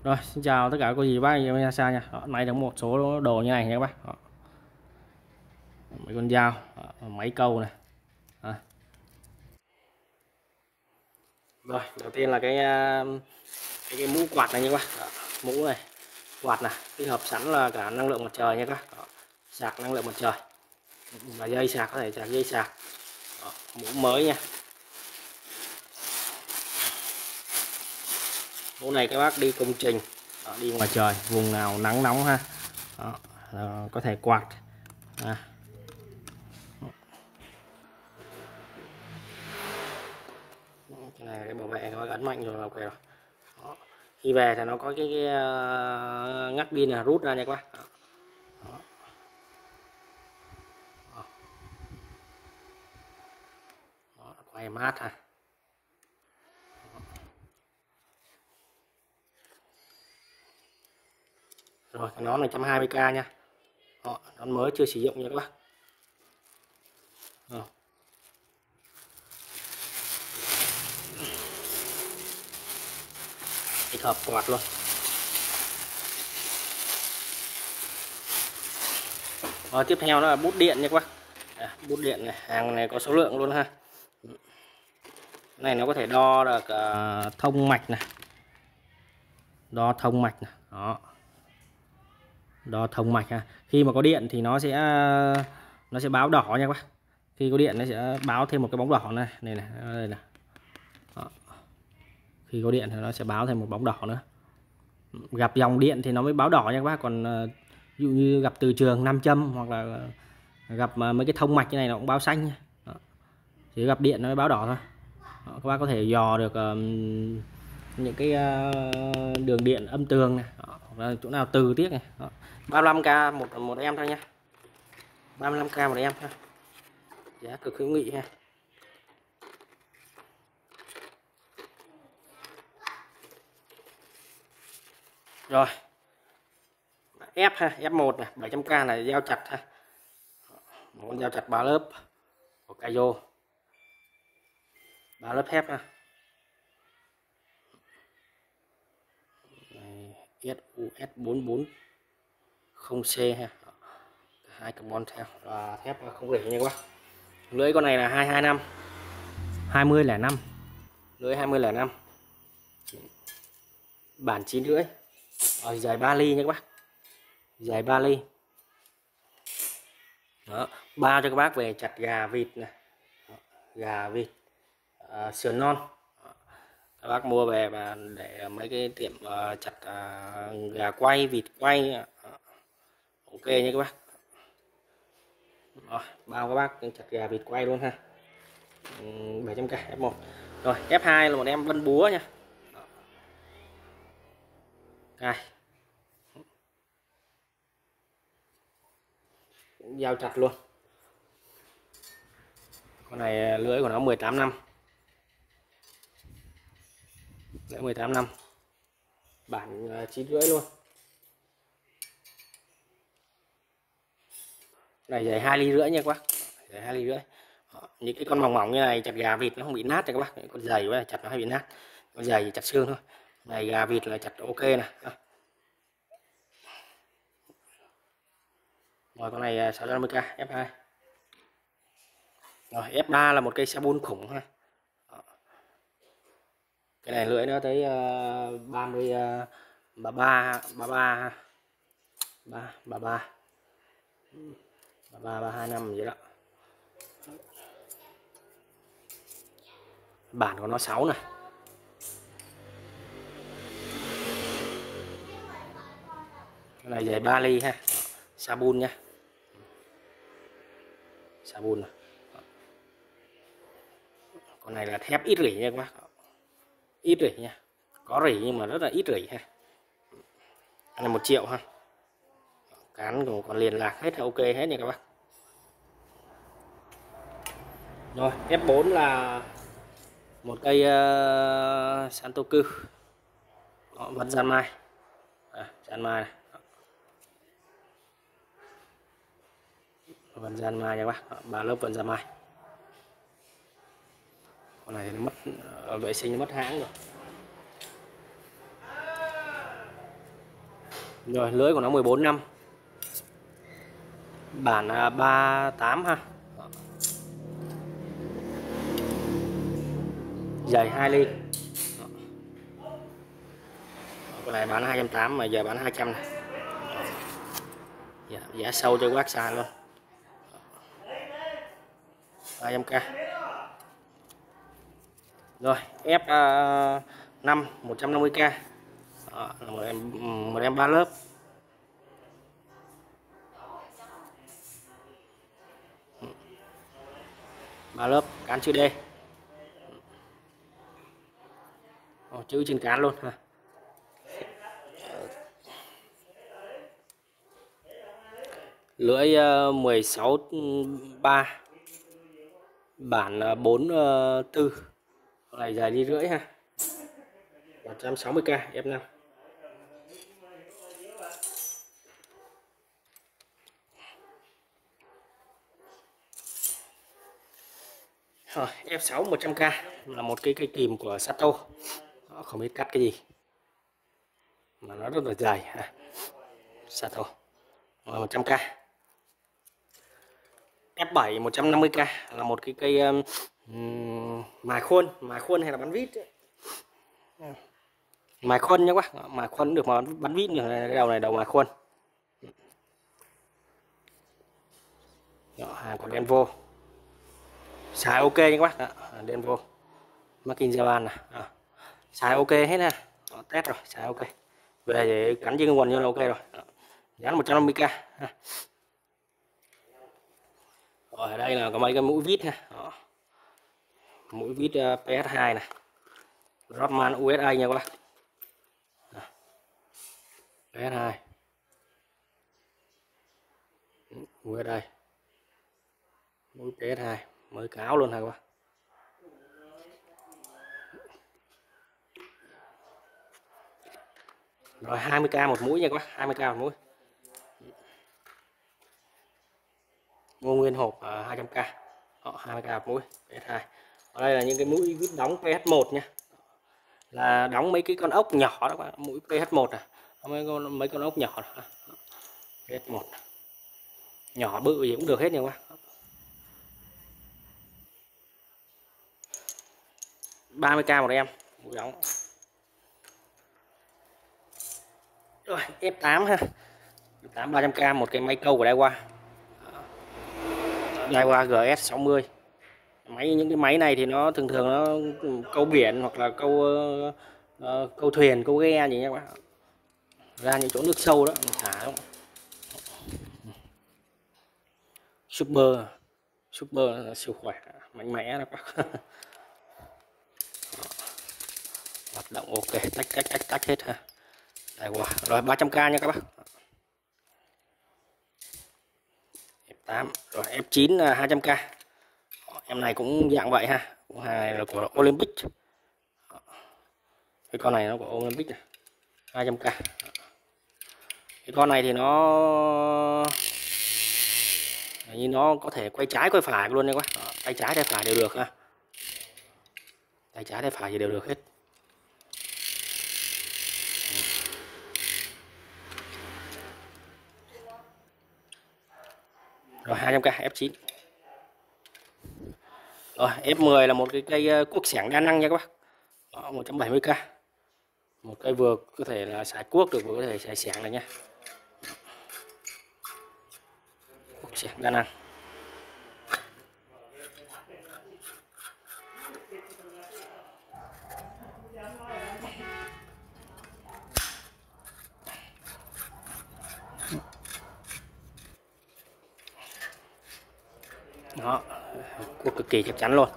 Rồi, xin chào tất cả cô dì bác anh em xa nha. Nay được một số đồ như này nha các bác. Đó. Mấy con dao, máy câu này. Đó. Rồi, đầu tiên là cái mũ quạt này nha các bác. Đó. Mũ này, quạt này, tích hợp sẵn là cả năng lượng mặt trời nha các bác. Đó. Sạc năng lượng mặt trời. Và dây sạc có thể sạc dây sạc. Đó. Mũ mới nha. Mũ này các bác đi công trình, đó, đi ngoài trời, vùng nào nắng nóng ha. Đó. Có thể quạt. À. Cái này cái bảo vệ nó gắn mạnh rồi là ok rồi. Đó. Khi về thì nó có cái ngắt pin là rút ra nha các bác. Đó. Đó. Đó. Quay mát ha. Rồi cái nón này 120k nha. Đó. Nón mới chưa sử dụng nha các bác. Đó. Tích hợp quạt luôn. Rồi tiếp theo đó là bút điện nha các bác. Bút điện này, hàng này có số lượng luôn ha. Cái này nó có thể đo được thông mạch này, đo thông mạch này. Đó, đo thông mạch ha. Khi mà có điện thì nó sẽ báo đỏ nha các bác. Khi có điện nó sẽ báo thêm một cái bóng đỏ này này này, đây này. Đó. Khi có điện thì nó sẽ báo thêm một bóng đỏ nữa. Gặp dòng điện thì nó mới báo đỏ nha các bác. Còn ví dụ như gặp từ trường 5 châm hoặc là gặp mấy cái thông mạch như này nó cũng báo xanh. Đó. Chỉ gặp điện nó mới báo đỏ thôi. Đó. Các bác có thể dò được những cái đường điện âm tường này. Đó. Hoặc là chỗ nào từ tiếc này. Đó. 35k một em thôi nha. 35k một em thôi. Giá cực hữu nghị ha. Rồi. F ha, F1 này, 700k này, dao chặt ha. Một con dao chặt 3 lớp của Kayo. 3 lớp thép ha. SUS440C ha. Hai carbon theo và thép không rỉ nha các bác. Lưỡi con này là 225 2005, lưỡi 2005, bản 9 rưỡi, dài 3 ly nha các bác, dài 3 ly. Đó, bao cho các bác về chặt gà vịt này. Đó, gà vịt, sườn non. Đó, các bác mua về và để mấy cái tiệm chặt gà quay, vịt quay. Đó, ok nha các bác. Rồi, bao các bác chặt gà vịt quay luôn ha. 700k F1. Rồi F2 là một em vân búa nha. Đây. Dao chặt luôn. Con này lưỡi của nó 18 năm. Lưỡi 18 năm. Bản 9 rưỡi luôn. Này dài 2 ly rưỡi nha các bác. Dài 2 ly rưỡi. Những cái con mỏng mỏng như này chặt gà vịt nó không bị nát nha các bác. Con dày quá chặt nó hay bị nát. Con dày chặt xương thôi. Này gà vịt là chặt ok nè. Rồi con này 650k F2. Rồi F3 là một cây sabun khủng ha. Cái này lưỡi nó tới 30 33 33 33 32 năm vậy đó. Bản của nó 6 này. Cái này dài 3 ly ha. Sabun nha. Sabun này. Con này là thép ít rỉ nha các bác. Ít rỉ nha. Có rỉ nhưng mà rất là ít rỉ ha. Cái này 1 triệu ha. Cán còn liền lạc hết, ok hết nha các bác. Rồi F4 là một cây Santoku. Vẫn gian mai. Gian mai này. Vẫn gian mai nha các bác. 3 lớp vẫn gian mai. Con này thì nó mất vệ sinh, nó mất hãng rồi. Rồi lưới của nó 14 năm, bản 38 ha. Dày 2 ly. Cái này bán 280 mà giờ bán 200 này. Giá sâu cho quát sàn luôn. 200k. Rồi F5 150k. Đó, là một em 3 lớp. Ba lớp cán chữ D. Chữ trên cán luôn ha. Lưỡi 16/3, bản 44, này dài đi rưỡi ha. 160k F5. Rồi, F6 100k là một cái cây kìm của Sato. Nó không biết cắt cái gì mà nó rất là dài ha. Sato 100k. F7 150k là một cái cây mài khuôn hay là bắn vít. Mài khuôn nhé quá, mài khuôn được mà bắn vít như cái đầu này, đầu mài khuôn. Đó, hàng của Denvo. Xài ok nhé các bác. Denvo Makin Japan này. Xài ok hết ha. Đó, test rồi, xài ok. Về để cắn chiên quần như là ok rồi. Đó. Giá 150k ha. Rồi ở đây là có mấy cái mũi vít ha. Đó. Mũi vít PS2 này. Rodman USA nha các bác. PS2. Mũi ở đây. Mũi PS2 mới cáo luôn ha các bác. Rồi 20k một mũi nha các bác, 20k một mũi. Mua nguyên hộp 200k. Đó, 20k một mũi PS2. Ở đây là những cái mũi vít đóng PS1 nha. Là đóng mấy cái con ốc nhỏ đó các bạn, mũi PS1 này. Mấy con ốc nhỏ đó. PS1. Nhỏ bự gì cũng được hết nha các bác. 30k một em mũi đóng. Rồi F8 ha. F8 300k một cái máy câu của Daiwa. Daiwa GS60. Những cái máy này thì nó thường nó câu biển hoặc là câu thuyền, câu ghe gì nha các bạn. Ra những chỗ nước sâu đó mình thả đó. Super là siêu khỏe, mạnh mẽ đó các bác. Hoạt động ok, tách hết ha. Daiwa. Rồi 300k nha các bác. F8. Rồi F9 200k. Em này cũng dạng vậy ha. Cũng này là của Olympic. Cái con này nó của Olympic này. 200k. Cái con này thì nó như nó có thể quay trái quay phải luôn đấy quá. Tay trái tay phải đều được ha. Tay trái tay phải thì đều được hết. Rồi 200k F9. Rồi F10 là một cái cây cuốc xẻng đa năng nha các bác. Đó, 170k. Một cây vừa có thể là xài cuốc được, vừa có thể xài xẻng này nha. Cuốc xẻng đa năng. Đó, cuốc cực kỳ chắc chắn luôn.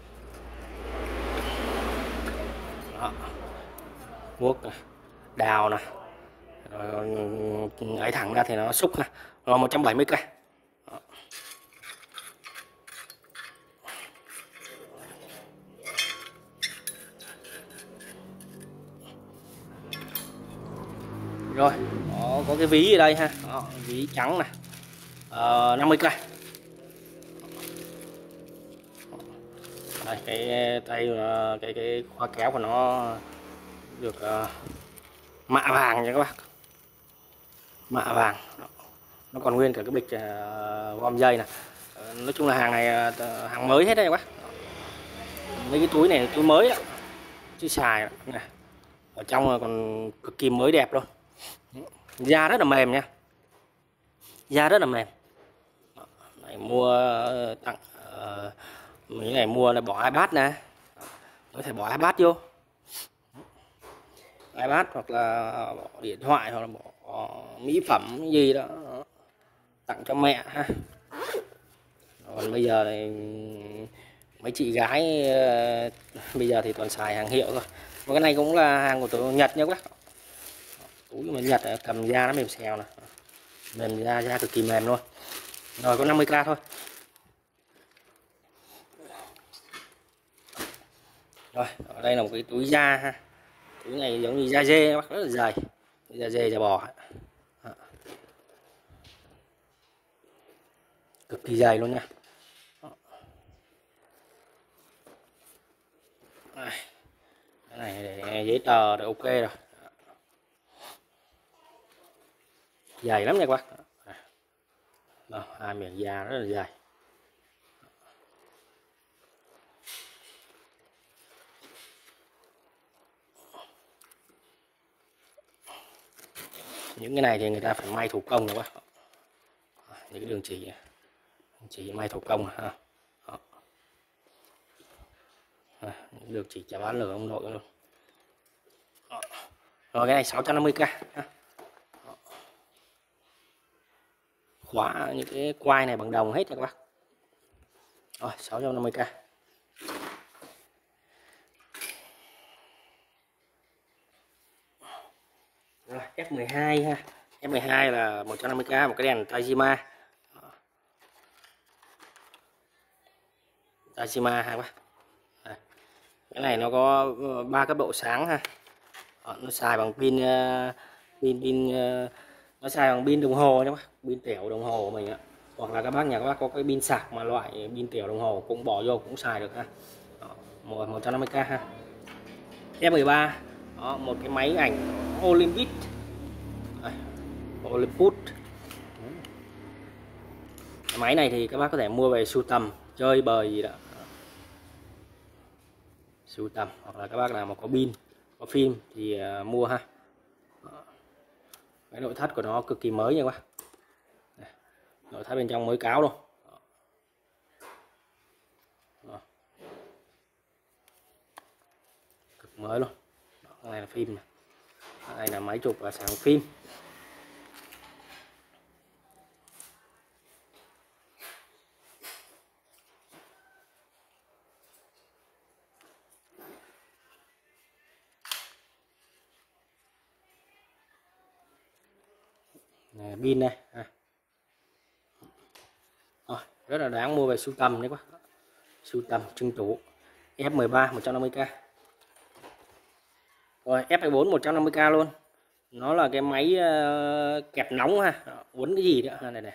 Đó. Cuốc đào nè, rồi ấy thẳng ra thì nó xúc ha. Rồi 170k. Đó. Rồi có cái ví ở đây ha. Đó, ví trắng này 50k. Đây, cái tay cái khóa kéo của nó được mạ vàng nha các bác. mạ vàng, nó còn nguyên cả cái bịch gom dây này. Nói chung là hàng này hàng mới hết đấy quá. Mấy cái túi này túi mới đó, chứ xài này. Ở trong còn cực kỳ mới đẹp luôn, da rất là mềm nha, da rất là mềm. Này mua tặng mấy này mua là bỏ iPad nè, có thể bỏ iPad vô, iPad hoặc là bỏ điện thoại hoặc là bỏ mỹ phẩm gì đó tặng cho mẹ ha. Còn bây giờ thì mấy chị gái bây giờ thì toàn xài hàng hiệu thôi. Và cái này cũng là hàng của tụi Nhật nha các bác. Túi mà Nhật cầm da nó mềm xèo này, mềm da cực kỳ mềm luôn. Rồi có 50k thôi. Rồi ở đây là một cái túi da ha, túi này giống như da dê rất là dày, da dê da bò, cực kỳ dày luôn nha. Cái này để giấy tờ để ok rồi, dày lắm nha các bác. Hai miếng da rất là dày. Những cái này thì người ta phải may thủ công rồi bác. Những cái đường chỉ may thủ công ha. Những đường chỉ chả bán lửa ông nội luôn. Rồi cái này 650k. Khóa những cái quai này bằng đồng hết nha các bác. Rồi 650k. Rồi F12 ha. F12 là 150k, một cái đèn Tajima. Tajima ha bác. Cái này nó có 3 cấp độ sáng ha. Nó xài bằng pin nó xài bằng pin đồng hồ nhé bác, pin tiểu đồng hồ của mình ạ. Hoặc là các bác nhà các bác có cái pin sạc mà loại pin tiểu đồng hồ cũng bỏ vô cũng xài được ha. 150k ha. F13 đó, một cái máy ảnh Olympus Olympus. Cái máy này thì các bác có thể mua về sưu tầm chơi bời gì đó, sưu tầm, hoặc là các bác nào mà có pin có phim thì mua ha. Cái nội thất của nó cực kỳ mới nha các bác, nội thất bên trong mới cáo luôn. Cực mới luôn. Cái này là phim này. Cái này là máy chụp và sáng phim. Này, pin này rất là đáng mua về sưu tầm đấy quá, sưu tầm trưng tủ. F13 150k. Rồi F24 150k luôn. Nó là cái máy kẹp nóng ha, uốn cái gì nữa này này,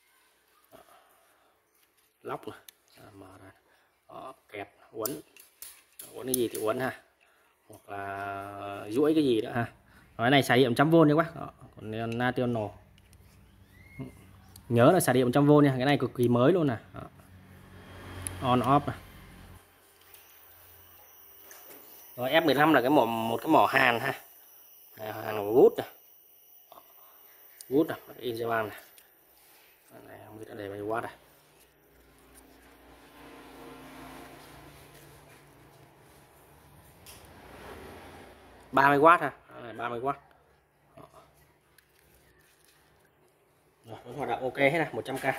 lóc này, mở ra. Đó, kẹp uốn cái gì thì uốn ha, hoặc là duỗi cái gì nữa ha. Rồi cái này xài điện 100V nha các bác. Còn National nhớ là xài điện 100V nha, cái này cực kỳ mới luôn nè. On off này. Rồi F15 là một cái mỏ hàn ha, hàn của gút này, gút này, in Japan này. Này không biết để bao nhiêu watt này. 30W ha, 30W. Rồi, nó hoạt động ok hết này, 100k.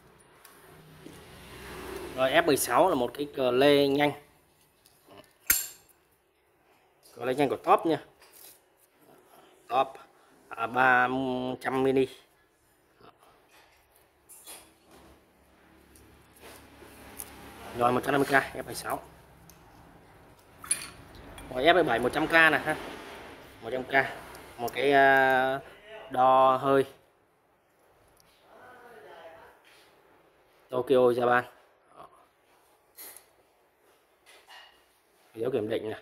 Rồi F16 là một cái cờ lê nhanh, cờ lê nhanh của top nha, top 300 mini. Rồi 150k F16. Rồi F17 100k nè ha, 100k, một cái đo hơi Tokyo Japan, dấu kiểm định này.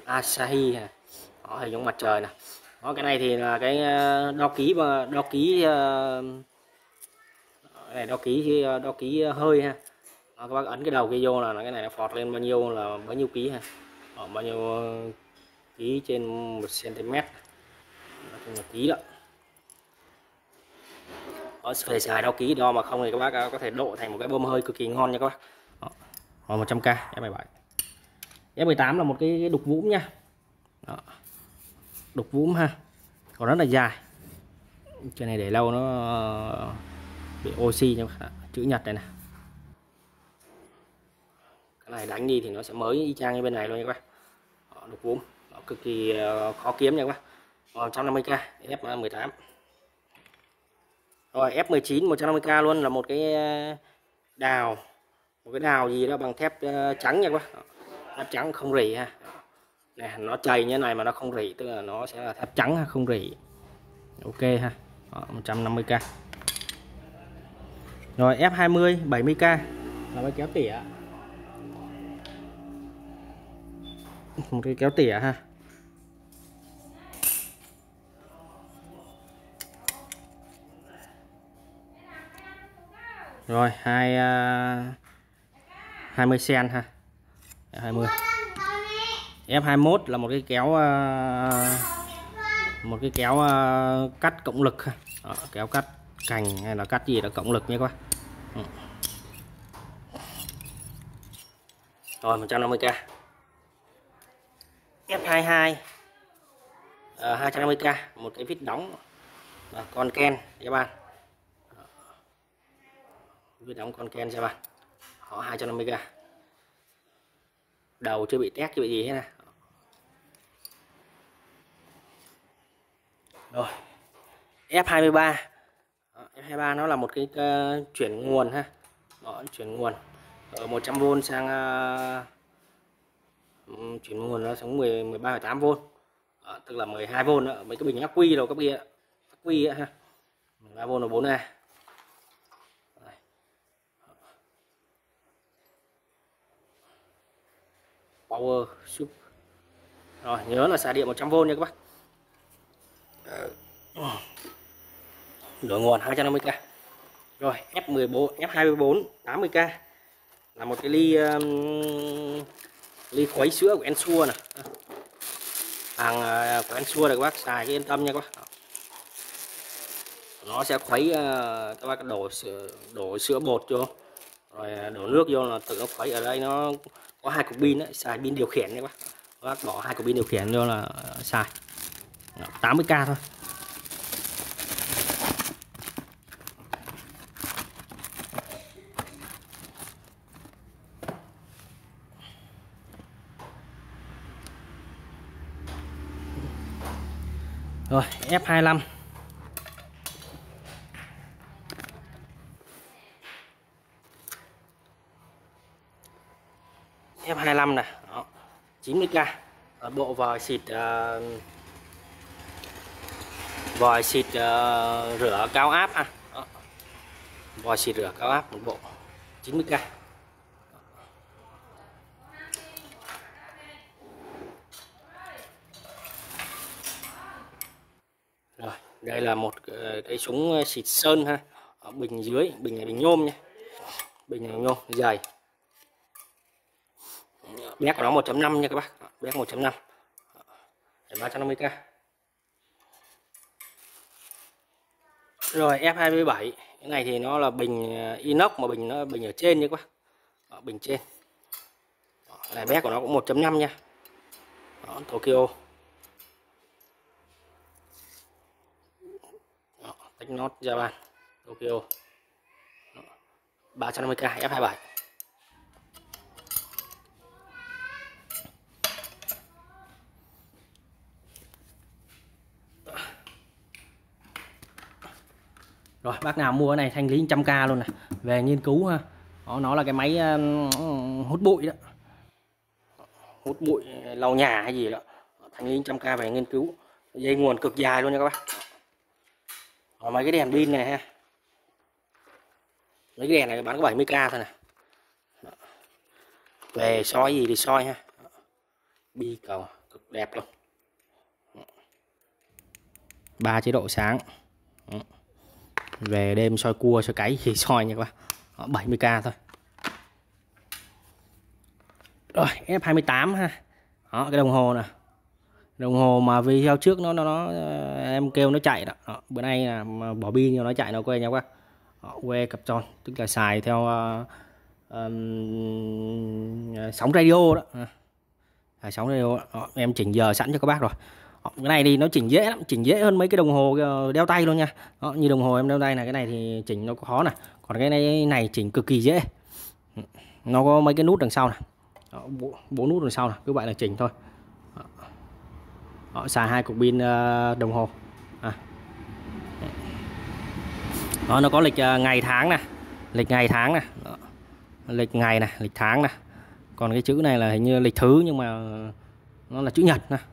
Asahi này. Đó, hình giống mặt trời này. Đó, cái này thì là cái đo ký và đo ký hơi ha. Đó, các bác ấn cái đầu kia vô là cái này nó phọt lên bao nhiêu ký ha. Đó, bao nhiêu ký trên 1 cm. Nói chung là ký đó. Đó, phải xài đo ký đo, mà không thì các bác có thể độ thành một cái bơm hơi cực kỳ ngon nha các bác. Đó, 100k F17. F18 là một cái đục vũm nha. Đó, đục vũm ha, còn rất là dài. Cái này để lâu nó bị oxy nha, chữ nhật này nè. Cái này đánh đi thì nó sẽ mới y chang như bên này luôn nha các bác. Đó, đục vũm, nó cực kỳ khó kiếm nha các bác. 150k F18. Rồi F19 150k luôn, là một cái đào, gì đó bằng thép trắng nha các bác. Thép trắng không rỉ ha. Nè, nó chày như thế này mà nó không rỉ, tức là nó sẽ là thép trắng ha, không rỉ. Ok ha. Đó, 150k. Rồi F20 70k là cái kéo tỉa. Một cái kéo tỉa ha. Rồi 20 cm ha. F20. F21 là một cái kéo cắt cộng lực ha. Đó, kéo cắt cành hay là cắt gì đó cộng lực nha các bác. Rồi 150k. F22 250k, một cái vít đóng con Ken các bạn. Vít đóng con Ken cho bạn. Họ 250k. Đầu chưa bị tét chưa bị gì hết nè. Rồi F23. F23 nó là một cái chuyển nguồn ha. Đó, chuyển nguồn ở 100V sang chuyển nguồn nó xuống 13,8V. Đó, tức là 12V nữa, mấy cái bình ắc quy đâu các kia, ắc quy ha. 13V là 4A. Power Sup. Rồi nhớ là xài điện 100V nha các bác. Đổi nguồn 250k. Rồi F24 80k là một cái ly khuấy sữa của Ensure này. Hàng của Ensure này các bác xài cái yên tâm nha các bác. Nó sẽ khuấy, các bác đổ sữa bột vô, rồi đổ nước vô là tự nó khuấy. Ở đây nó có 2 cục pin đấy, xài pin điều khiển nha các bác bỏ 2 cục pin điều khiển vô là xài. 80k thôi. Rồi F25. F25 này, đó, 90k. Ở bộ vòi xịt rửa cao áp ha. Đó. Vòi xịt rửa cao áp một bộ 90k. Rồi, đây là một cái súng xịt sơn ha. Ở bình dưới, bình này bình nhôm nha. Bình này nhôm dày. Bé của nó 1.5 nha các bác. Bé 1.5. 350k. Rồi F27, cái này thì nó là bình inox mà bình ở trên nha các bác. Đó, bình trên. Đó, này bé của nó cũng 1.5 nha. Đó, Tokyo. Đó, Technot Japan Tokyo. 350k F27. Rồi bác nào mua cái này thanh lý 100k luôn này, về nghiên cứu ha. Đó, nó là cái máy hút bụi đó, hút bụi lau nhà hay gì đó. Thanh lý 100k về nghiên cứu. Dây nguồn cực dài luôn nha các bác. Rồi mấy cái đèn pin này ha, mấy cái đèn này bán có 70k thôi này. Về soi gì thì soi ha. Bi cầu cực đẹp luôn. 3 chế độ sáng. Về đêm soi cua soi cái thì soi nha các bạn. 70k thôi. Rồi F28 ha. Đó, cái đồng hồ nè. Đồng hồ mà video trước nó em kêu nó chạy đó. Đó, bữa nay là bỏ pin cho nó chạy nó quay nha các bạn. Que cặp tròn, tức là xài theo sóng radio đó. Sóng radio đó. Em chỉnh giờ sẵn cho các bác rồi. Đó, cái này thì nó chỉnh dễ lắm, chỉnh dễ hơn mấy cái đồng hồ đeo tay luôn nha. Đó, như đồng hồ em đeo tay này, cái này thì chỉnh nó khó nè, còn cái này chỉnh cực kỳ dễ. Nó có mấy cái nút đằng sau này, 4 nút đằng sau này, cứ vậy là chỉnh thôi. Đó, xài 2 cục pin đồng hồ. Đó, nó có lịch ngày tháng nè, lịch ngày tháng nè, lịch ngày này, lịch tháng nè. Còn cái chữ này là hình như lịch thứ nhưng mà nó là chữ nhật nè.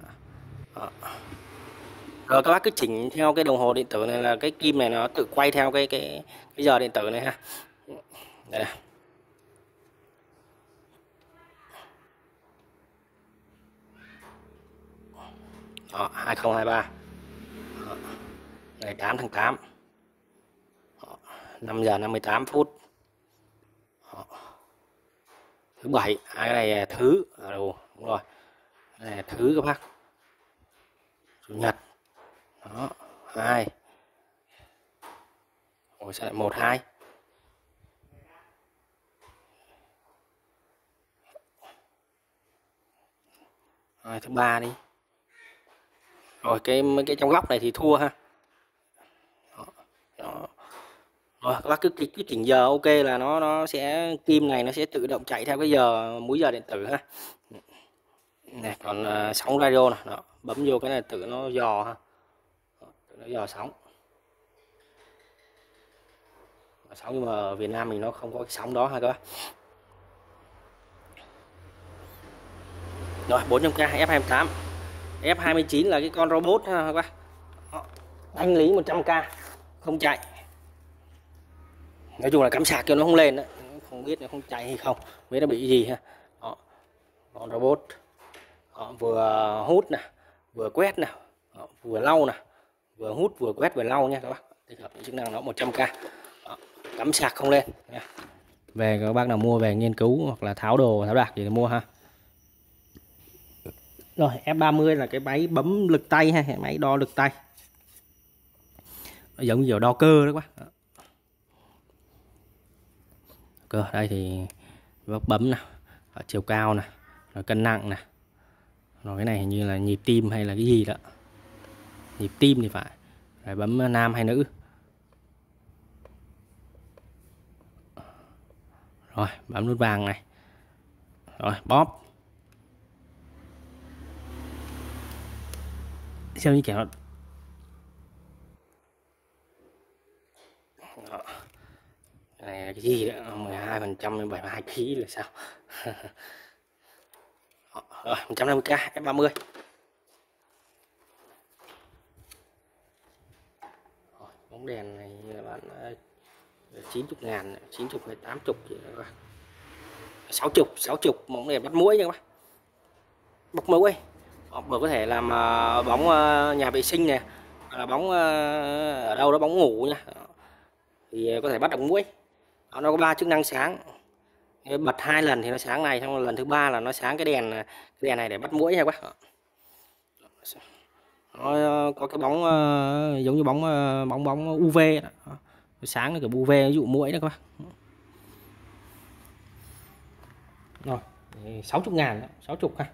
Rồi các bác cứ chỉnh theo cái đồng hồ điện tử này, là cái kim này nó tự quay theo cái giờ điện tử này ha. Đây này. Đó, 2023. Đó, ngày 8 tháng 8. Đó, 5 giờ 58 phút. Đó, thứ bảy, cái này thứ đúng rồi. Cái này thứ các bác. Chủ nhật. Đó, 2. Ủa sao lại 1 2? Rồi thứ ba đi. Rồi mấy cái trong góc này thì thua ha. Đó. Rồi các bác cứ chỉnh giờ ok là nó sẽ kim này nó sẽ tự động chạy theo cái giờ múi giờ điện tử ha. Này còn sóng radio này, đó, bấm vô cái này tự nó dò ha. Đó, tự nó dò sóng. Sóng nhưng mà ở Việt Nam mình nó không có cái sóng đó ha các bác. Rồi 400k F28. F29 là cái con robot ha các bác. Thanh lý 100k không chạy. Nói chung là cắm sạc cho nó không lên đó. Không biết nó không chạy hay không, biết nó bị gì ha. Đó, con robot. Đó, vừa hút nè, vừa quét nè, vừa lau nè, vừa hút vừa quét vừa lau nha các bác. Tích hợp chức năng nó 100k. Đó, cắm sạc không lên nha. Về các bác nào mua về nghiên cứu hoặc là tháo đồ tháo đạc gì thì mua ha. Rồi F30 là cái máy bấm lực tay ha, máy đo lực tay. Nó giống như kiểu đo cơ đó quá. Cơ đây thì bấm nè, chiều cao nè, rồi cân nặng nè. Rồi cái này hình như là nhịp tim hay là cái gì đó. Nhịp tim thì phải. Rồi bấm nam hay nữ. Rồi bấm nút vàng này. Rồi bóp. Xem như kiểu đó. Cái này là cái gì đó, 12% đến 72 kg là sao? Rồi 150k F30. Rồi, bóng đèn này là bạn 90.000, 90 hay 80 gì đó các bác. 60 bóng đèn bắt muỗi nha các bác. Bốc muỗi. Vừa có thể làm bóng nhà vệ sinh nè, hoặc là bóng ở đâu đó bóng ngủ nha. Thì có thể bắt được muỗi. Nó có 3 chức năng sáng. Bật 2 lần thì nó sáng này, xong lần thứ 3 là nó sáng cái đèn này để bắt muỗi nha các bác. Nó có cái bóng giống như bóng UV đó. Sáng nó kiểu UV ví dụ muỗi đó các bác. Rồi 60.000 đó, 60 ha.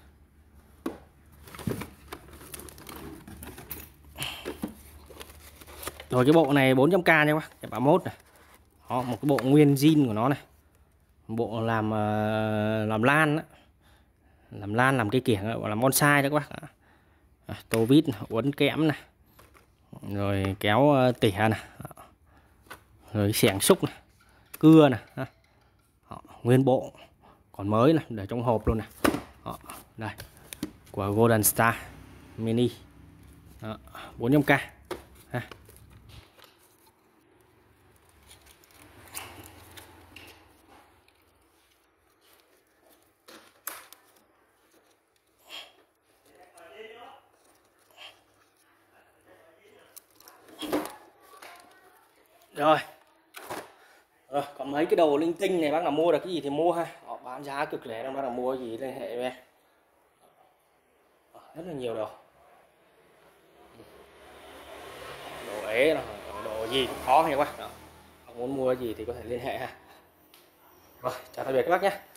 Rồi cái bộ này 400k nha các bác, cái 31 này. Đó, một cái bộ nguyên zin của nó này. Bộ làm lan đó. Làm lan, làm cây kiểng, làm bonsai đó các bác. Tô vít, uốn kẽm này. Rồi kéo tỉa này. Rồi xẻng xúc này, cưa này. Đó, nguyên bộ còn mới này, để trong hộp luôn này. Đó, đây của Golden Star Mini. Đó, 400k ha. Rồi. Còn mấy cái đồ linh tinh này bác nào mua được cái gì thì mua ha, họ bán giá cực rẻ, bác nào mua cái gì liên hệ với em. Rất là nhiều đồ, đồ ế là đồ gì cũng khó nha các bác. Muốn mua cái gì thì có thể liên hệ ha. Rồi, chào tạm biệt các bác nhé.